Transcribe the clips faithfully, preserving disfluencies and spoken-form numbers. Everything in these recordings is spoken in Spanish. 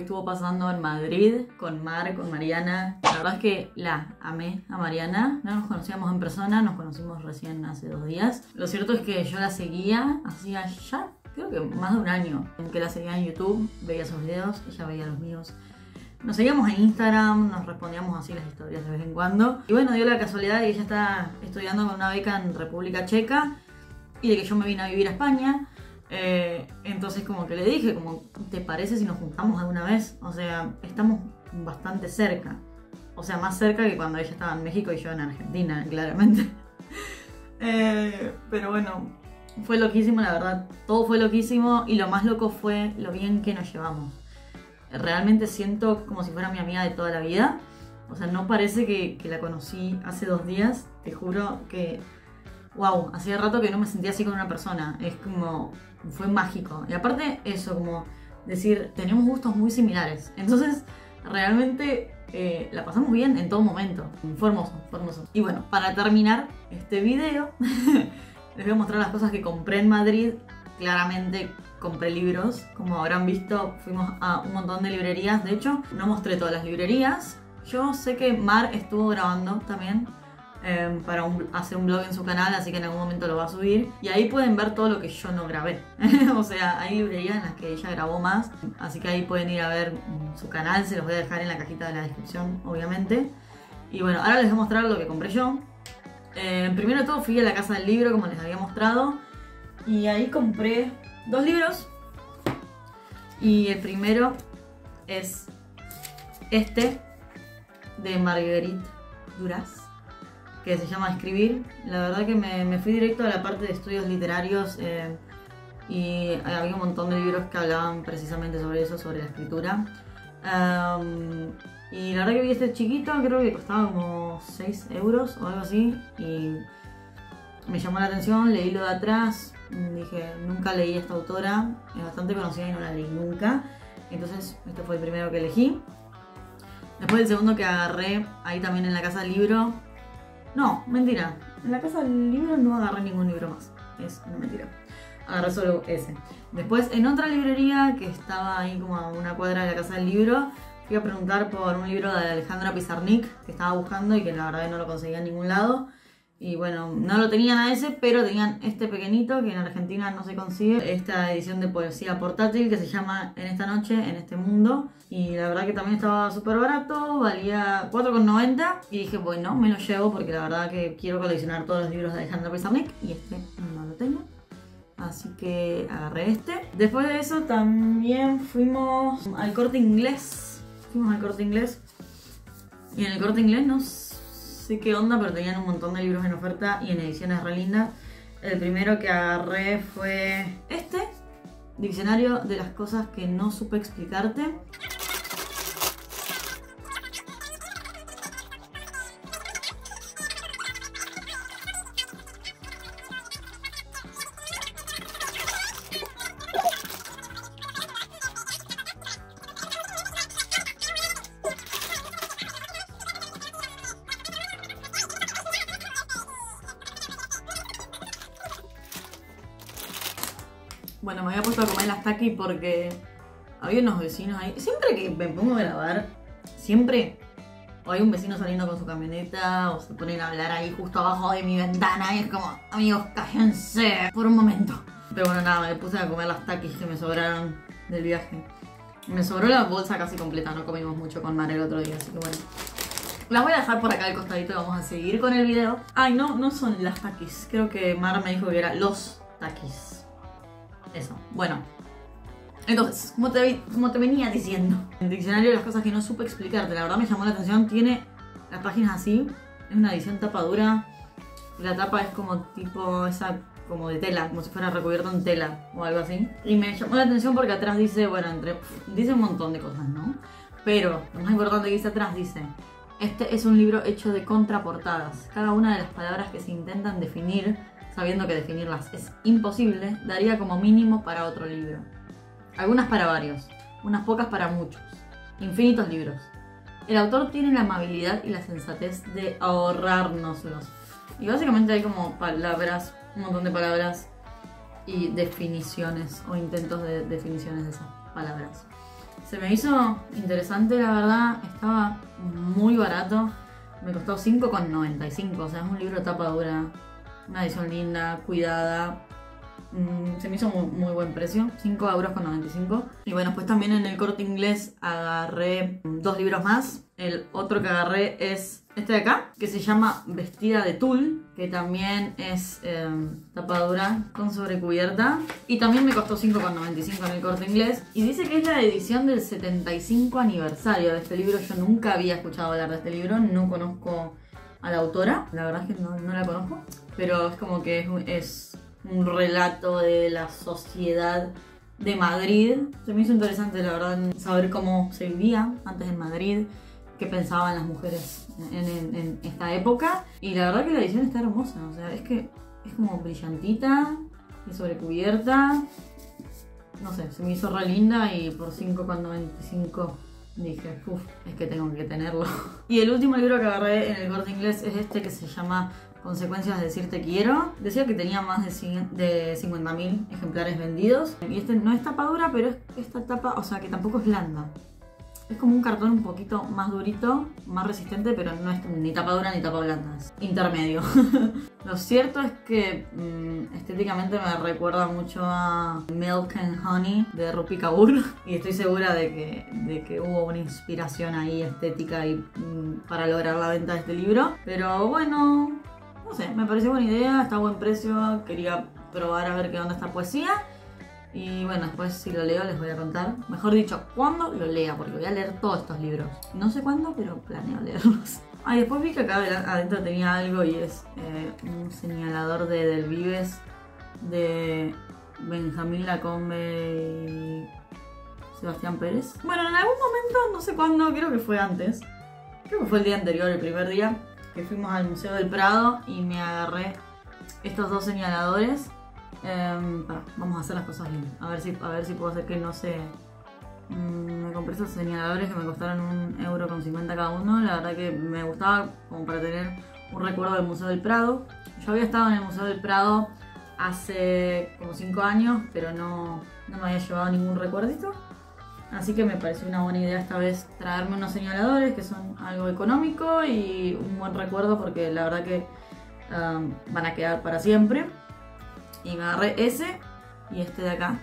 estuvo pasando en Madrid con Mar, con Mariana. La verdad es que la amé a Mariana. No nos conocíamos en persona, nos conocimos recién hace dos días. Lo cierto es que yo la seguía hacía ya, creo que más de un año, que la seguía en YouTube, veía sus videos, ella veía los míos. Nos seguíamos en Instagram, nos respondíamos así las historias de vez en cuando. Y bueno, dio la casualidad de que ella está estudiando con una beca en República Checa y de que yo me vine a vivir a España. Eh, entonces como que le dije, como, ¿te parece si nos juntamos alguna vez? O sea, estamos bastante cerca. O sea, más cerca que cuando ella estaba en México y yo en Argentina, claramente. eh, pero bueno, fue loquísimo, la verdad. Todo fue loquísimo y lo más loco fue lo bien que nos llevamos. Realmente siento como si fuera mi amiga de toda la vida. O sea, no parece que, que la conocí hace dos días. Te juro que, wow, hacía rato que no me sentía así con una persona. Es como, fue mágico. Y aparte eso, como decir, tenemos gustos muy similares. Entonces, realmente eh, la pasamos bien en todo momento. Fue hermoso, fue hermoso. Y bueno, para terminar este video, les voy a mostrar las cosas que compré en Madrid. Claramente compré libros, como habrán visto fuimos a un montón de librerías. De hecho, no mostré todas las librerías. Yo sé que Mar estuvo grabando también eh, para un, hacer un blog en su canal, así que en algún momento lo va a subir. Y ahí pueden ver todo lo que yo no grabé. O sea, hay librerías en las que ella grabó más, así que ahí pueden ir a ver su canal. Se los voy a dejar en la cajita de la descripción, obviamente. Y bueno, ahora les voy a mostrar lo que compré yo. Eh, primero de todo fui a la casa del libro, como les había mostrado. Y ahí compré dos libros. Y el primero es este, de Marguerite Duras, que se llama Escribir. La verdad que me, me fui directo a la parte de estudios literarios eh, y había un montón de libros que hablaban precisamente sobre eso, sobre la escritura. Um, y la verdad que vi este chiquito, creo que costaba como seis euros o algo así. Y me llamó la atención, leí lo de atrás. Dije, nunca leí a esta autora, es bastante conocida y no la leí nunca. Entonces este fue el primero que elegí. Después el segundo que agarré, ahí también en la casa del libro. No, mentira, en la casa del libro no agarré ningún libro más. Es una mentira, agarré solo ese. Después en otra librería que estaba ahí como a una cuadra de la casa del libro, fui a preguntar por un libro de Alejandra Pizarnik que estaba buscando y que la verdad no lo conseguía en ningún lado. Y bueno, no lo tenían a ese, pero tenían este pequeñito que en Argentina no se consigue. Esta edición de poesía portátil que se llama En esta noche, en este mundo. Y la verdad que también estaba súper barato, valía cuatro con noventa. Y dije, bueno, me lo llevo porque la verdad que quiero coleccionar todos los libros de Alejandra Pizarnik. Y este no lo tengo. Así que agarré este. Después de eso también fuimos al Corte Inglés. Fuimos al Corte Inglés. Y en el Corte Inglés nos... sé qué onda, pero tenían un montón de libros en oferta y en ediciones re lindas. El primero que agarré fue este, Diccionario de las cosas que no supe explicarte. Bueno, me había puesto a comer las Takis porque había unos vecinos ahí. Siempre que me pongo a grabar, siempre o hay un vecino saliendo con su camioneta o se ponen a hablar ahí justo abajo de mi ventana y es como, amigos, cállense por un momento. Pero bueno, nada, me puse a comer las Takis que me sobraron del viaje. Me sobró la bolsa casi completa, no comimos mucho con Mar el otro día, así que bueno. Las voy a dejar por acá al costadito y vamos a seguir con el video. Ay, no, no son las Takis. Creo que Mar me dijo que era los Takis. Eso, bueno. Entonces, como te, como te venía diciendo, el diccionario de las cosas que no supe explicarte, la verdad me llamó la atención. Tiene las páginas así, es una edición tapa dura. La tapa es como tipo esa, como de tela, como si fuera recubierto en tela o algo así. Y me llamó la atención porque atrás dice, bueno, entre, dice un montón de cosas, ¿no? Pero lo más importante que dice atrás dice: este es un libro hecho de contraportadas. Cada una de las palabras que se intentan definir, sabiendo que definirlas es imposible, daría como mínimo para otro libro. Algunas para varios, unas pocas para muchos. Infinitos libros. El autor tiene la amabilidad y la sensatez de ahorrárnoslos. Y básicamente hay como palabras, un montón de palabras y definiciones o intentos de definiciones de esas palabras. Se me hizo interesante, la verdad. Estaba muy barato. Me costó cinco con noventa y cinco. O sea, es un libro de tapa dura. Una edición linda, cuidada. Mm, se me hizo muy, muy buen precio. cinco euros con noventa y cinco. Y bueno, pues también en el Corte Inglés agarré dos libros más. El otro que agarré es este de acá, que se llama Vestida de Tul, que también es eh, tapa dura con sobrecubierta. Y también me costó cinco con noventa y cinco en el Corte Inglés. Y dice que es la edición del setenta y cinco aniversario de este libro. Yo nunca había escuchado hablar de este libro, no conozco a la autora, la verdad es que no, no la conozco. Pero es como que es, es un relato de la sociedad de Madrid. Se me hizo interesante, la verdad, saber cómo se vivía antes en Madrid, qué pensaban las mujeres en, en, en esta época. Y la verdad que la edición está hermosa, o sea, es que es como brillantita y sobrecubierta. No sé, se me hizo re linda y por cinco con noventa y cinco dije, uff, es que tengo que tenerlo. Y el último libro que agarré en el Corte Inglés es este, que se llama Consecuencias de decir te quiero. Decía que tenía más de cincuenta mil ejemplares vendidos. Y este no es tapa dura, pero es esta tapa, o sea, que tampoco es blanda. Es como un cartón un poquito más durito, más resistente, pero no es ni tapa dura ni tapa blanda, es intermedio. Lo cierto es que mmm, estéticamente me recuerda mucho a Milk and Honey de Rupi Kaur. Y estoy segura de que, de que hubo una inspiración ahí estética y, mmm, para lograr la venta de este libro. Pero bueno, no sé, me pareció buena idea, está a buen precio, quería probar a ver qué onda esta poesía. Y bueno, después si lo leo les voy a contar. Mejor dicho, cuando lo lea, porque voy a leer todos estos libros. No sé cuándo, pero planeo leerlos. Ah, y después vi que acá adentro tenía algo y es eh, un señalador de Del Vives de Benjamín Lacombe y Sebastián Pérez. Bueno, en algún momento, no sé cuándo, creo que fue antes. Creo que fue el día anterior, el primer día, que fuimos al Museo del Prado y me agarré estos dos señaladores. Um, para, vamos a hacer las cosas bien. A ver si, a ver si puedo hacer que no se... Um, me compré estos señaladores que me costaron un euro con cincuenta cada uno. La verdad que me gustaba como para tener un recuerdo del Museo del Prado. Yo había estado en el Museo del Prado hace como cinco años, pero no, no me había llevado ningún recuerdito. Así que me pareció una buena idea esta vez traerme unos señaladores que son algo económico y un buen recuerdo, porque la verdad que um, van a quedar para siempre. Y me agarré ese y este de acá.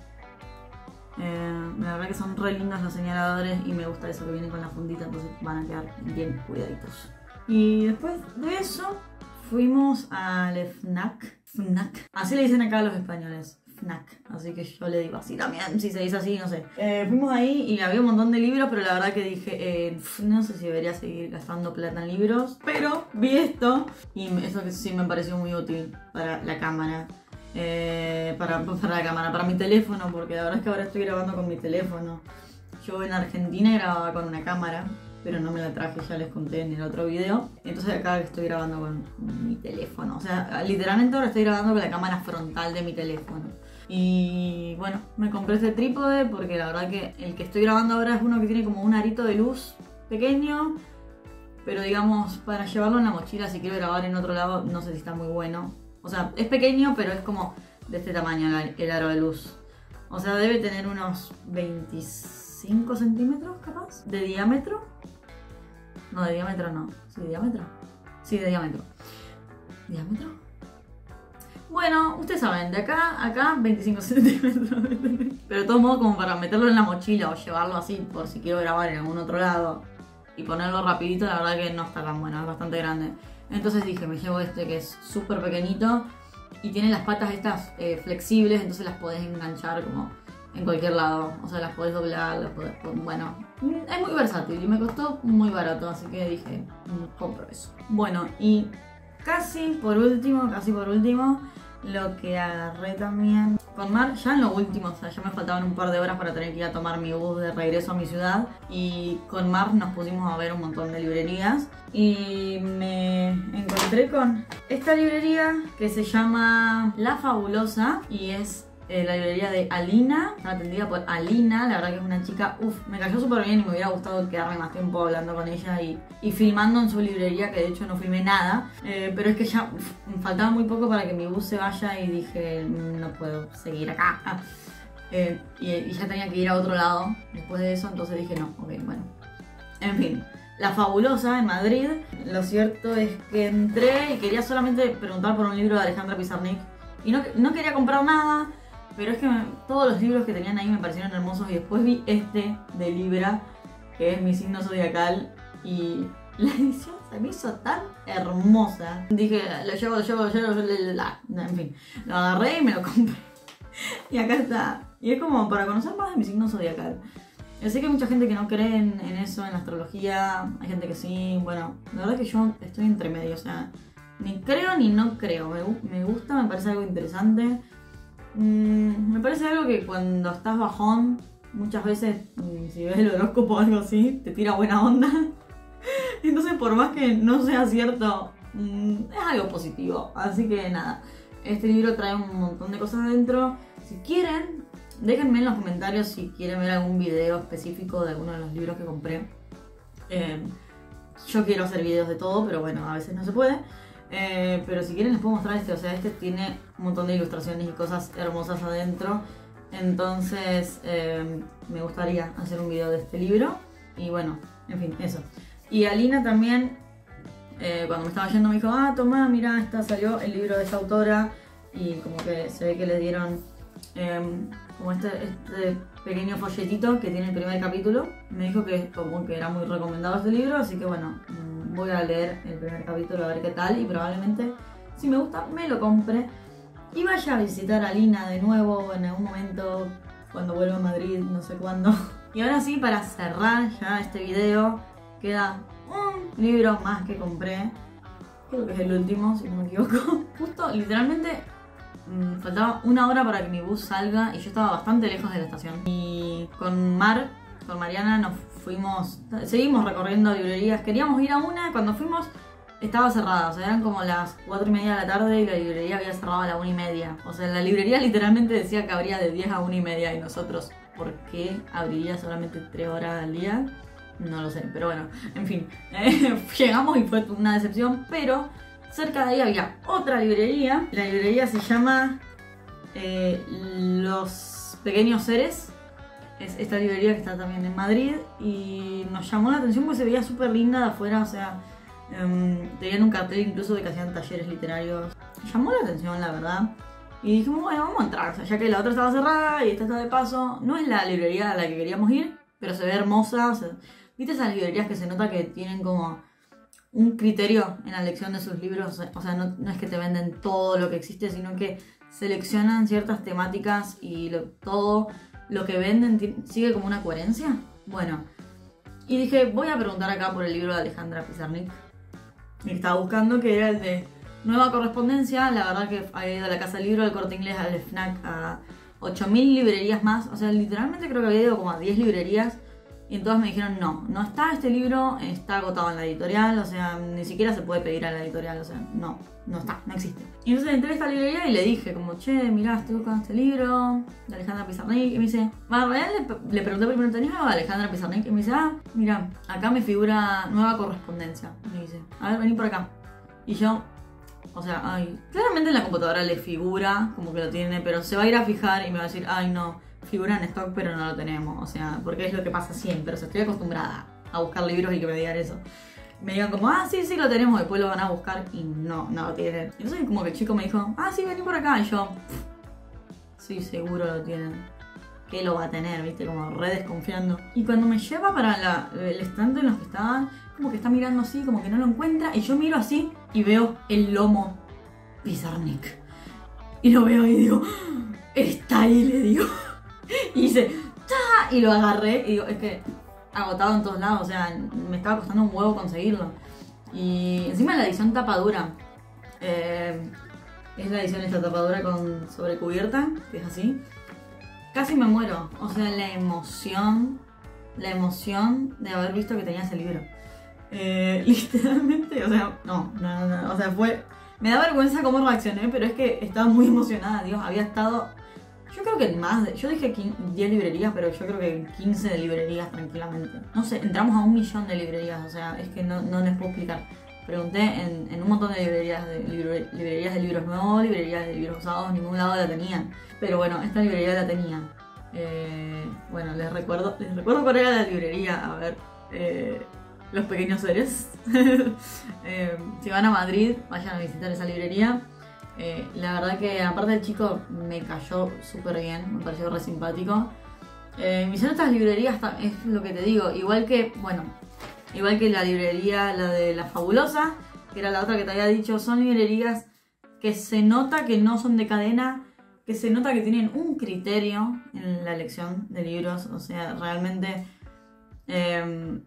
Eh, la verdad que son re lindos los señaladores y me gusta eso que viene con la fundita, entonces van a quedar bien cuidaditos. Y después de eso fuimos al FNAC. FNAC. Así le dicen acá a los españoles. FNAC. Así que yo le digo así también, si se dice así, no sé. Eh, fuimos ahí y había un montón de libros, pero la verdad que dije, eh, no sé si debería seguir gastando plata en libros. Pero vi esto y eso que sí me pareció muy útil para la cámara. Eh, para, para la cámara, para mi teléfono, porque la verdad es que ahora estoy grabando con mi teléfono. Yo en Argentina grababa con una cámara, pero no me la traje, ya les conté en el otro video. Entonces acá estoy grabando con mi teléfono. O sea, literalmente ahora estoy grabando con la cámara frontal de mi teléfono. Y bueno, me compré este trípode porque la verdad que el que estoy grabando ahora es uno que tiene como un arito de luz pequeño. Pero digamos, para llevarlo en la mochila si quiero grabar en otro lado, no sé si está muy bueno. O sea, es pequeño, pero es como de este tamaño el aro de luz. O sea, debe tener unos veinticinco centímetros, capaz, de diámetro. No, de diámetro no. ¿Sí, de diámetro? Sí, de diámetro. ¿Diámetro? Bueno, ustedes saben, de acá a acá, veinticinco centímetros. Pero de todos modos, como para meterlo en la mochila o llevarlo así por si quiero grabar en algún otro lado y ponerlo rapidito, la verdad que no está tan bueno, es bastante grande. Entonces dije, me llevo este que es súper pequeñito y tiene las patas estas eh, flexibles, entonces las podés enganchar como en cualquier lado. O sea, las podés doblar, las podés... Bueno, es muy versátil y me costó muy barato, así que dije, compro eso. Bueno, y casi por último, casi por último, lo que agarré también con Mar, ya en lo último, o sea, ya me faltaban un par de horas para tener que ir a tomar mi bus de regreso a mi ciudad. Y con Mar nos pusimos a ver un montón de librerías. Y me encontré con esta librería que se llama La Fabulosa. Y es eh, la librería de Alina, atendida por Alina. La verdad que es una chica, uff, me cayó súper bien y me hubiera gustado quedarme más tiempo hablando con ella y, y filmando en su librería, que de hecho no filmé nada. Eh, pero es que ya uf, me faltaba muy poco para que mi bus se vaya y dije, no puedo seguir acá. Ah. Eh, y, y ya tenía que ir a otro lado después de eso, entonces dije no, ok, bueno. En fin, La Fabulosa en Madrid. Lo cierto es que entré y quería solamente preguntar por un libro de Alejandra Pizarnik. Y no, no quería comprar nada, pero es que me, todos los libros que tenían ahí me parecieron hermosos. Y después vi este de Libra, que es mi signo zodiacal. Y la edición se me hizo tan hermosa. Dije, lo llevo, lo llevo, lo llevo, lo llevo, la, la. En fin, lo agarré y me lo compré. Y acá está. Y es como para conocer más de mi signo zodiacal. Yo sé que hay mucha gente que no cree en, en eso, en la astrología. Hay gente que sí. Bueno, la verdad es que yo estoy entre medio. O sea, ni creo ni no creo. Me, me gusta, me parece algo interesante. Mm, me parece algo que cuando estás bajón, muchas veces, si ves el horóscopo o algo así, te tira buena onda. Entonces, por más que no sea cierto, mm, es algo positivo. Así que nada, este libro trae un montón de cosas adentro. Si quieren, déjenme en los comentarios si quieren ver algún video específico de alguno de los libros que compré. Eh, yo quiero hacer videos de todo, pero bueno, a veces no se puede. Eh, pero si quieren les puedo mostrar este. O sea, este tiene un montón de ilustraciones y cosas hermosas adentro. Entonces eh, me gustaría hacer un video de este libro. Y bueno, en fin, eso. Y Alina también, eh, cuando me estaba yendo me dijo, ah, toma, mira, esta salió el libro de esta autora. Y como que se ve que le dieron eh, como este, este pequeño folletito que tiene el primer capítulo. Me dijo que como que era muy recomendado este libro, así que bueno, voy a leer el primer capítulo a ver qué tal. Y probablemente, si me gusta, me lo compre. Y vaya a visitar a Alina de nuevo en algún momento, cuando vuelva a Madrid, no sé cuándo. Y ahora sí, para cerrar ya este video, queda un libro más que compré. Creo que es el último, si no me equivoco. Justo, literalmente, mmm, faltaba una hora para que mi bus salga y yo estaba bastante lejos de la estación. Y con Mar, con Mariana, nos fuimos, seguimos recorriendo librerías. Queríamos ir a una, cuando fuimos estaba cerrada, o sea, eran como las cuatro y media de la tarde y la librería había cerrado a la una y media. O sea, la librería literalmente decía que abría de diez a una y media y nosotros, ¿por qué abriría solamente tres horas al día? No lo sé, pero bueno, en fin, eh, llegamos y fue una decepción, pero cerca de ahí había otra librería. La librería se llama eh, Los Pequeños Seres. Es esta librería que está también en Madrid y nos llamó la atención porque se veía súper linda de afuera, o sea, um, tenían un cartel incluso de que hacían talleres literarios. Llamó la atención, la verdad. Y dijimos, bueno, vamos a entrar, o sea, ya que la otra estaba cerrada y esta está de paso. No es la librería a la que queríamos ir, pero se ve hermosa, o sea, ¿viste esas librerías que se nota que tienen como un criterio en la elección de sus libros? O sea, no, no es que te venden todo lo que existe, sino que seleccionan ciertas temáticas y lo, todo lo que venden sigue como una coherencia. Bueno, y dije, voy a preguntar acá por el libro de Alejandra Pizarnik. Y estaba buscando, que era el de Nueva Correspondencia. La verdad que había ido a la Casa del Libro, al Corte Inglés, al FNAC, a ocho mil librerías más. O sea, literalmente creo que había ido como a diez librerías. Y en todas me dijeron, no, no está este libro, está agotado en la editorial, o sea, ni siquiera se puede pedir a la editorial, o sea, no, no está, no existe. Y entonces entré a esta librería y le dije, como, che, mirá, estoy buscando este libro de Alejandra Pizarnik. Y me dice, bueno, en realidad le, le pregunté primero, ¿tenías algo de Alejandra Pizarnik? Y me dice, ah, mira, acá me figura Nueva Correspondencia. Me dice, a ver, vení por acá. Y yo, o sea, ay, claramente en la computadora le figura como que lo tiene, pero se va a ir a fijar y me va a decir, ay, no, figura en stock pero no lo tenemos, o sea, porque es lo que pasa siempre, o sea, estoy acostumbrada a buscar libros y que me digan eso. Me digan como, ah, sí, sí lo tenemos, después lo van a buscar y no, no lo tienen. Entonces como que el chico me dijo, ah, sí, vení por acá, y yo, sí, seguro lo tienen. ¿Qué lo va a tener? ¿Viste? Como re desconfiando. Y cuando me lleva para la, el estante en los que estaban, como que está mirando así, como que no lo encuentra, y yo miro así y veo el lomo Pizarnik. Y lo veo y digo, está ahí, le digo. Y hice, ¡ta! Y lo agarré y digo, es que agotado en todos lados, o sea, me estaba costando un huevo conseguirlo. Y encima la edición tapadura, eh, es la edición esta tapadura con sobrecubierta, que es así. Casi me muero, o sea, la emoción, la emoción de haber visto que tenía ese libro. Eh, literalmente, o sea, no, no, no, o sea, fue... Me da vergüenza cómo reaccioné, pero es que estaba muy emocionada, Dios, había estado... Yo creo que en más de... Yo dije diez librerías, pero yo creo que en quince de librerías tranquilamente. No sé, entramos a un millón de librerías, o sea, es que no, no les puedo explicar. Pregunté en, en un montón de librerías de, libre, librerías de libros nuevos, librerías de libros usados, ningún lado la tenían. Pero bueno, esta librería la tenía. Eh, bueno, les recuerdo, les recuerdo cuál era la librería, a ver, eh, Los Pequeños Seres. eh, si van a Madrid, vayan a visitar esa librería. Eh, la verdad que aparte del chico me cayó súper bien, me pareció re simpático. Eh, mis otras librerías, es lo que te digo, igual que, bueno, igual que la librería, la de La Fabulosa, que era la otra que te había dicho, son librerías que se nota que no son de cadena, que se nota que tienen un criterio en la elección de libros, o sea, realmente eh,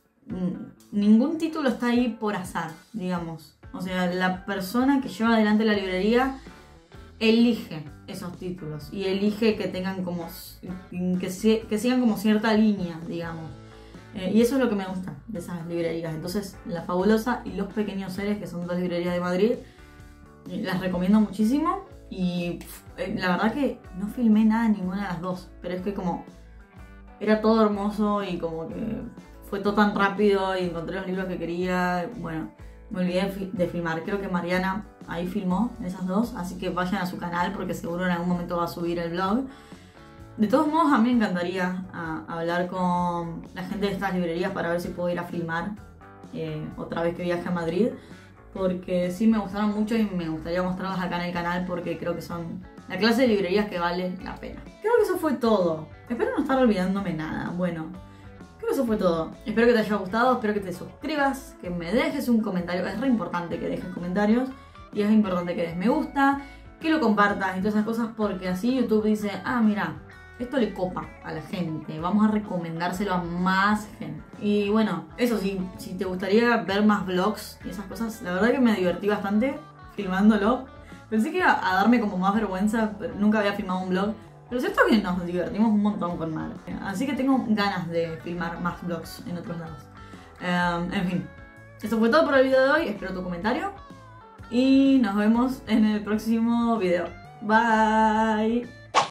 ningún título está ahí por azar, digamos. O sea, la persona que lleva adelante la librería elige esos títulos y elige que tengan como que, se, que sigan como cierta línea, digamos. Eh, y eso es lo que me gusta de esas librerías. Entonces, La Fabulosa y Los Pequeños Seres, que son dos librerías de Madrid, las recomiendo muchísimo. Y eh, la verdad que no filmé nada en ninguna de las dos, pero es que como era todo hermoso y como que fue todo tan rápido y encontré los libros que quería. Bueno, me olvidé de filmar. Creo que Mariana ahí filmó esas dos, así que vayan a su canal porque seguro en algún momento va a subir el vlog. De todos modos, a mí me encantaría a, hablar con la gente de estas librerías para ver si puedo ir a filmar eh, otra vez que viaje a Madrid, porque sí me gustaron mucho y me gustaría mostrarlas acá en el canal porque creo que son la clase de librerías que vale la pena. Creo que eso fue todo. Espero no estar olvidándome nada. Bueno, creo que eso fue todo. Espero que te haya gustado, espero que te suscribas, que me dejes un comentario. Es re importante que dejes comentarios y es importante que des me gusta, que lo compartas y todas esas cosas porque así YouTube dice, ah, mira, esto le copa a la gente, vamos a recomendárselo a más gente. Y bueno, eso sí, si te gustaría ver más vlogs y esas cosas, la verdad que me divertí bastante filmándolo. Pensé que iba a darme como más vergüenza, pero nunca había filmado un vlog. Pero es cierto que nos divertimos un montón con Mar. Así que tengo ganas de filmar más vlogs en otros lados. Um, en fin, eso fue todo por el video de hoy, espero tu comentario. Y nos vemos en el próximo video. Bye.